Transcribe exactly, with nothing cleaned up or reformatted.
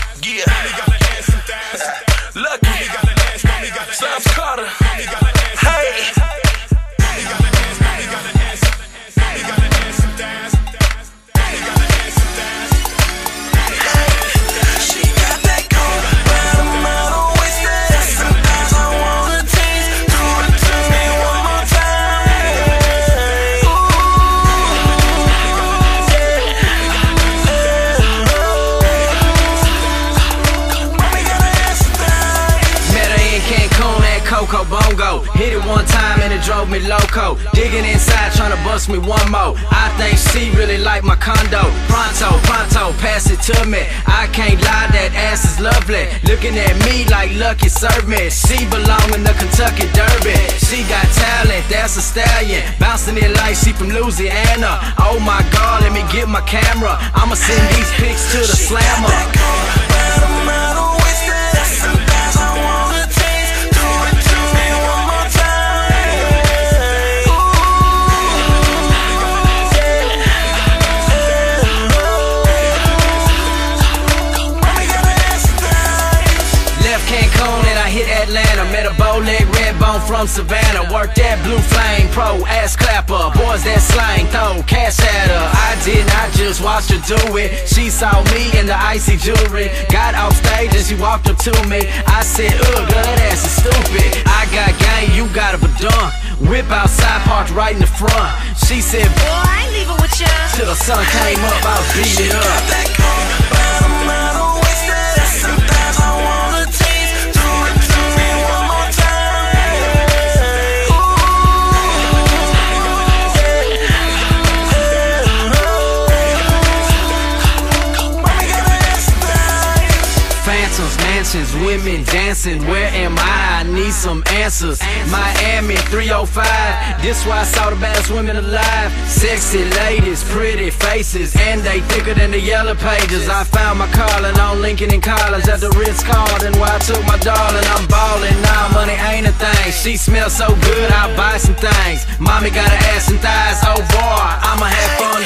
Yeah. Lucky. Subs Carter. Hey. Coco Bongo, hit it one time and it drove me loco. Digging inside, trying to bust me one more. I think she really like my condo. Pronto, pronto, pass it to me. I can't lie, that ass is lovely. Looking at me like Lucky served me. She belong in the Kentucky Derby. She got talent, that's a stallion. Bouncing it like she from Louisiana. Oh my God, let me get my camera. I'ma send these pics to the slammer. Met a bow-leg red bone from Savannah. Worked that Blue Flame Pro ass clapper. Boys that slang, throw cash at her. I did not just watch her do it. She saw me in the icy jewelry. Got off stage and she walked up to me. I said, ugh, girl, that ass is stupid. I got game, you got a badunk. Whip outside, parked right in the front. She said, boy, I ain't leaving with ya. Till the sun came up, I beat it up. Women dancing, where am I? I need some answers. Miami three oh five, this why I saw the baddest women alive. Sexy ladies, pretty faces, and they thicker than the yellow pages. I found my calling on Lincoln in college at the Ritz-Carlton, where I took my darling. I'm ballin' now, money ain't a thing. She smells so good, I'll buy some things. Mommy got her ass and thighs, oh boy, I'ma have fun